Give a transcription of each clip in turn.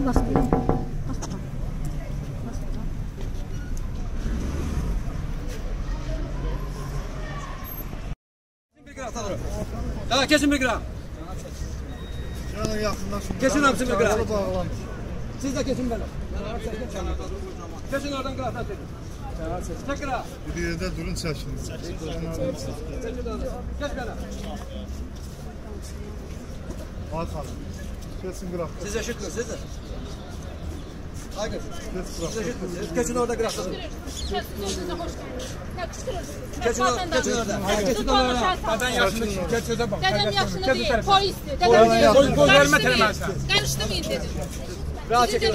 bastırın. Daha kesin bir gram. Kesin hamsi bir gram. Siz de kesin böyle. Kesin oradan gram. Çek gram. Bir yerde durun çəkiniz. Geç böyle. Al xanım. Kesin qıraq. Siz eşitminiz, siz de. Hayır. Siz eşitminiz. Geçin orada qıraqda durun. Geçin orada. Geçin orada. Qadan yaşını keçirdə bax. Dədəm yaşını deyil, polisdir. Dədəm yaşını deyil. Qarışdırmayın dedim. Rahat çekin.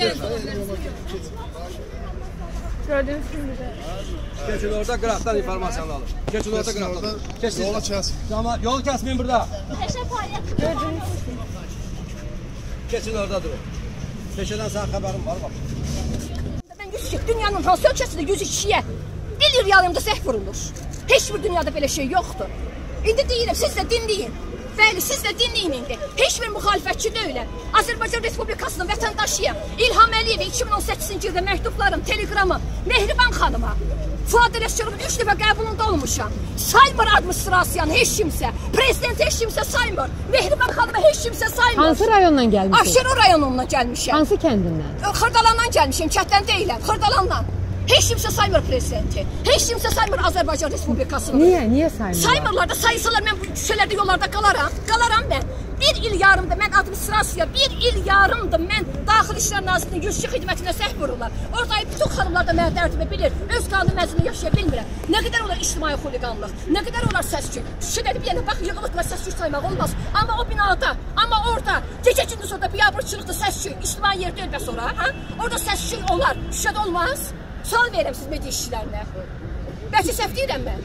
Gördüğünüz gibi de. Geçin orada qıraqdan informasiyanı alın. Geçin orada qıraqdan. Kesin. Yola kəsin. Tamam, yol kəsmeyin burada. Gördüğünüz gibi. Geçin orada durun. Peşədən sana xəbərim var bak. Ben 100 dünyanın hansı ölkəsində 102'ye 1 il yarımda səhv vurulur. Heç bir dünyada belə şey yoxdur. İndi deyirəm, siz də dinləyin. Bəli, siz də dinləyin indi. Heç bir müxalifətçi deyiləm. Azərbaycan Respublikasının vətəndaşıyam. İlham Əliyevə 2018-ci ildə məktublarım, telegramı Mehriban xanıma, Fuad Ələsgərovun 3 dəfə qəbulunda olmuşam. Saymır administrasiyanı heç kimsə. Prezident heç kimsə saymır. Mehriban xanıma heç kimsə saymır. Hansı rayondan gəlmişsiniz? Aşırı rayonundan gəlmişəm. Hansı kəndindən? Xırdalandan gəlmişəm, kətdən deyiləm. Xırdalandan. Heç kimsə saymır prezidenti. Heç kimsə saymır Azərbaycan Respublikasını. Niyə saymırlar? Saymırlar da, saysalar mən bu küçələrdə, yollarda qalaram. Qalaram mən. 1 il yarımda mən administrasiya, 1 il yarımda mən Daxili İşlər Nazirliyinin 102 xidmətinə səhv vururlar. Orada bütün xanımlar da mənə dərdimi bilir. Öz qanun məzunu yaşaya bilmirəm. Nə qədər olar ictimai xuliqanlıq, nə qədər olar səs-küy. Şüşələri bir yana bax, yığılıb və səs-küy saymaq olmaz. Amma o binada, amma orada gecə gündüz orada biabırçılıqda səs-küy, ictimai yerdə ölbə sonra, ha? Orada səs-küy olar, şüşədə olmaz. Sual verirəm siz media işçilərinə. Bəlkə səhv deyirəm mən.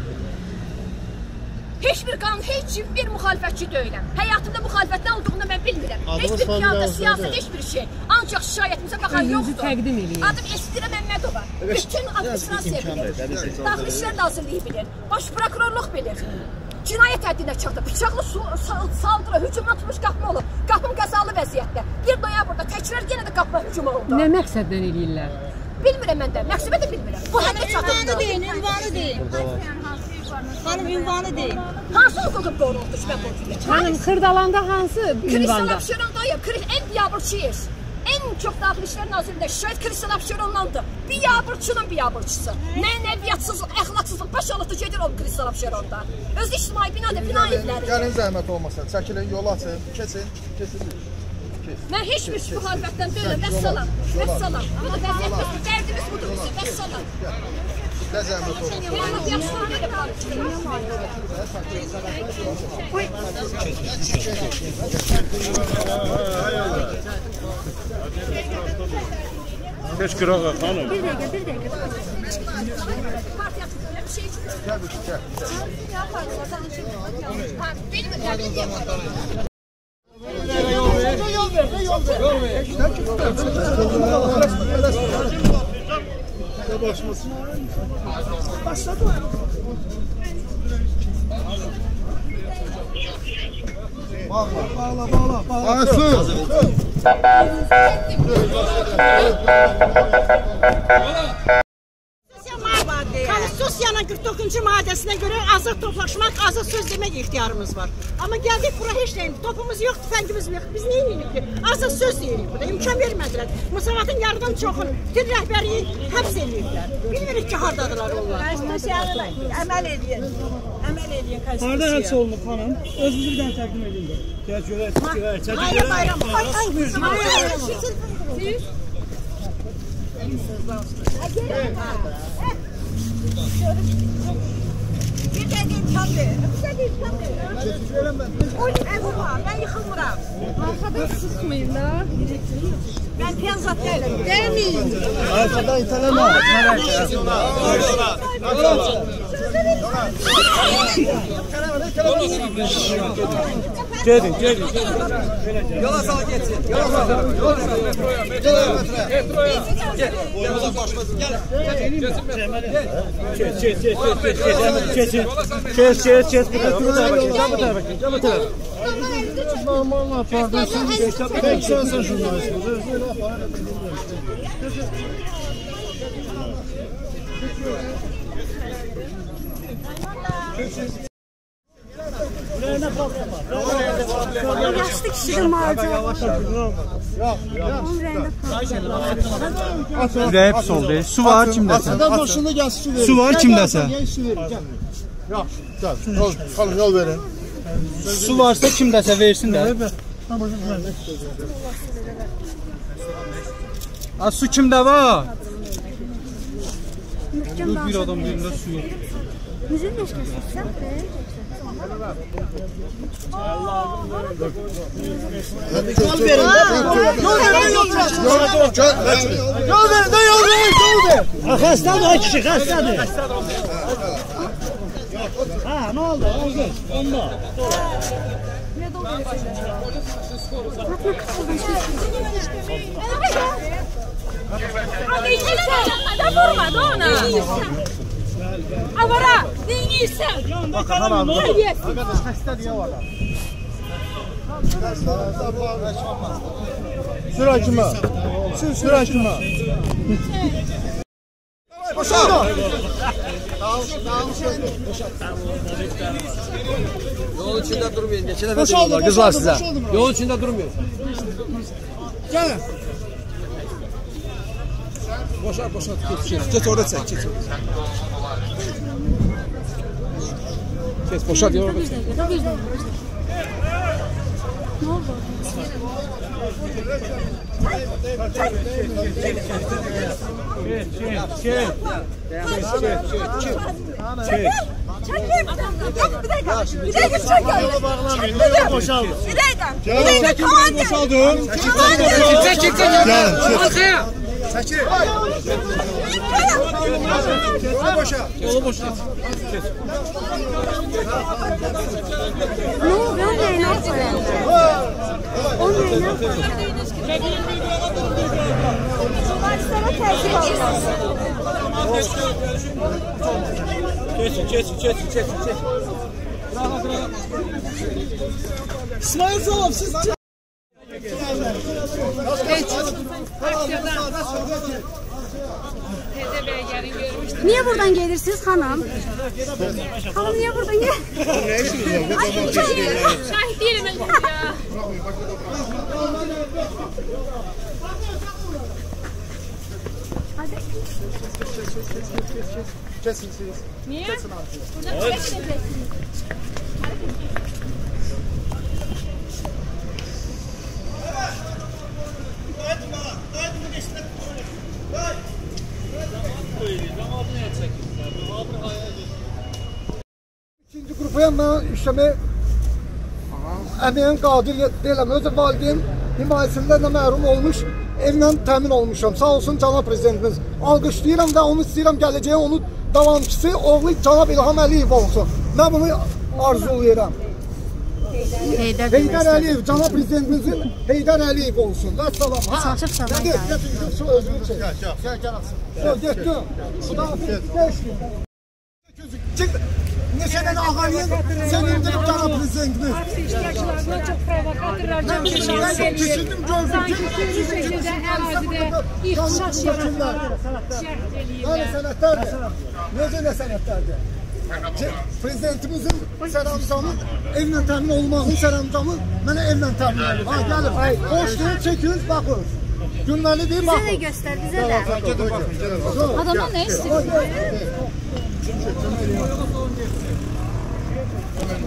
Heç bir qanun, heç bir müxalifətçi deyiləm. Həyatımda müxalifət nə olduğunu mən bilmirəm. Heç bir piyada, siyasət, heç bir şey. Ancaq şikayətimizə baxan yoxdur. Təqdim edin. Adım Estirə Məmmədova. Bütün administrasiya bilir. Daxili İşlər Nazirliyi bilir. Baş prokurorluq bilir. Cinayət həddinə çatıb. Bıçaqlı saldırı, hücumla tutmuş qapma olub. Qapım qəzalı vəziyyətdə. 1 noyabrda təkrar yenə də qapma hücumu oldu. Nə məqsədlə eləyirlər? Bilmirəm mən də. Məqsədə də bilmirəm. Bu həddə çatıb. Ünvanı deyil. Xanım ünvanı deyil. Hansı hüququm qorundu ki, mən qorxuyum? Xanım, Xırdalanda hansı ünvanda? Kristal Abşeron'dayım. En biabırçıyız. En çok Daxili İşlər Nazirliyində şikayət Kristal Abşeron'dandır. Biabırçının biabırçısı. Nə nəviyyətsizlik, əxlaqsızlıq, başalıqda gedir o Kristal Abşeron'da. Özü ictimai binada, bina evləri. Gəlin zəhmət olmasa, çəkilin, yolu açın, keçin. Mən heç bir müxalifətdən deyiləm, vəssalam, vəssalam. Bu da vəziyyətimiz, dərdimiz budur bizim, vəssalam. Nə zəhmət olmasa. Keç qırağa xanım. Bir dəqiqə. Gəl, gəl. Başladı. Bağla. Konstitusiyanın 49-cu maddəsinə görə azad toplaşmaq, azad söz demək ixtiyarımız var. Amma gəldik bura heç nəyim, topumuz yox, tüfəngimiz yox. Biz nə edirik ki? Azad söz deyirik burada, imkan vermədilər. Musavatın yarıdan çoxunu, bütün rəhbəriyi həbs edirlər. Bilmirik ki, hardadılar onlar. Konstitusiyanı əməl edin. Konstitusiya. Harada həbs olunub xanım? Özünüzü bir dənə təqdim edin də. Gəl görək, çəkil. Bayram. Bir dəqiqə imkan verin. Ben yıkılmıram. Arxada sıxmayın da. Ben piyazat değilim. Demeyin. Arkadan iteleme. Gelin. Yola sal geçsin. Yola sal. Gel. Boyumuza başlasın. Gel. Geç. Bu tarafa. normal apardın. Tek sensin jurnalist. Yaşlı kişinin macera. Ürəyi pis oldu. Su var kimdəsə? Maşında gəl su verin. Su var kimdəsə? Xanım yol verin. Su varsa kimdəsə versin də. Su kimdə var? Bir adam birində su yox. Müzik meşkəsi Yol verin. Yol verin. Xəstədir o kişi, xəstədir. Ha, nə oldu? Onda. Vurmadı ona. Avara, neyiysən? Xəstə deyə var. Sür hakimə. Sür hakimə. Boşaldı. Yolun içində durmayın. Neçə dəfə deyirlər qızlar sizə. Yolun içində durmayın. Gəlin. Boşalt. Geç orada çək. Geç boşalt ya orada çək. Ne oldu? Geç. İsmail Salom siz Niye buradan gelirsiniz hanım? Hanım niye buradan gel? Şahit değilim ben ya. Kesin siz. Niye? İkinci grupaya ben işlemi emeğin qadir deyiləm. Özü valideyn himayəsindən də məhrum olmuş, evlə təmin olmuşam. Sağ olsun cənab prezidentimiz. Alqışlayıram və onu istəyirəm gələcəyə onun davamçısı oğlu cənab İlham Əliyev olsun. Mən bunu arzulayıram. Heydər Əliyev, cənab prezidentimizin Heydər Əliyev olsun. Vəssalam. Çalışıb sana Gəl. Özünü çək. Gəl. Getdim. Neçədən ağalayın, sən indirib cənab prezidentimiz. İştirakçılarına çok provokatörler, çok Düşündüm, gördüm ki, şekilde ərazidə ixtişaş yaratırlar. Hani sənətlərdir? Necə nə sənətlərdir? Prezidentimizin sərəncamı, evlə təmin olmağın sərəncamı mənə evlə təmin olur. Ha, gəlin, hoş deyil, çəkiniz, baxın. Günləri deyil, baxın. Bize de göster, bize de. Adamdan ne istiyorsun?